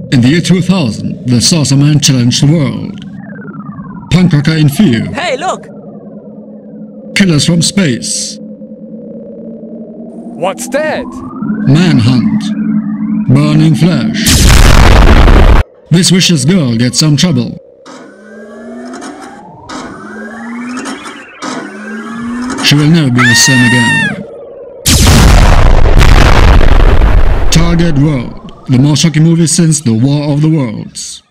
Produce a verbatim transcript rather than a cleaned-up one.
In the year two thousand, the Saucer Man challenged the world. Punk rocker in fear. Hey, look! Killers from space. What's that? Manhunt. Burning flesh. This vicious girl gets some trouble. She will never be the same again. Target World, the most shocking movie since The War of the Worlds.